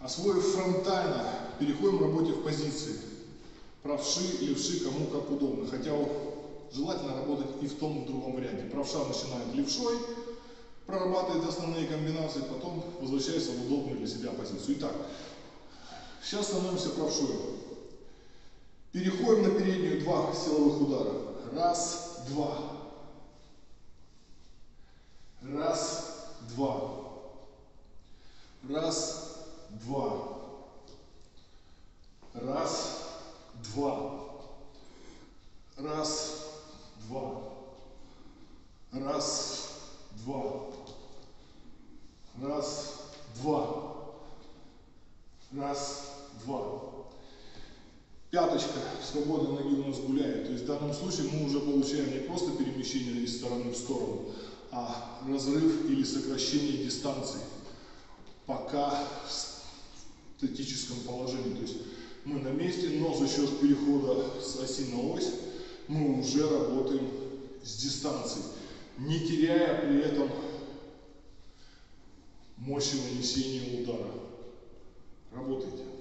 Освоив фронтально, переходим к работе в позиции. Правши, левши, кому как удобно. Хотя желательно работать и в том, и в другом варианте. Правша начинает левшой, прорабатывает основные комбинации, потом возвращается в удобную для себя позицию. Итак, сейчас становимся правшой. Переходим на переднюю, 2 силовых удара. Раз, два. Раз, два. Раз, два. Раз, два. Раз, два. Раз, два. Раз, два. Раз, два. Пяточка свободной ноги у нас гуляет. То есть в данном случае мы уже получаем не просто перемещение из стороны в сторону, а разрыв или сокращение дистанции, пока в статическом положении. То есть мы на месте, но за счет перехода с оси на ось мы уже работаем с дистанцией, не теряя при этом мощи нанесения удара. Работайте.